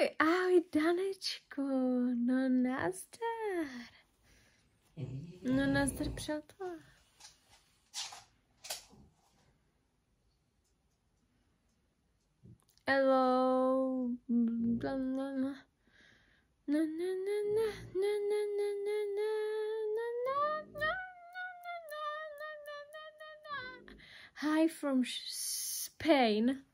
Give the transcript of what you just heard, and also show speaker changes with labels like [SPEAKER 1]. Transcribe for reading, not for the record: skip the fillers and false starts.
[SPEAKER 1] Ahoj Danečku, no nazdar. No nazdar, přátelé. Hello. Na na na na na na na na na na. Hi from Spain.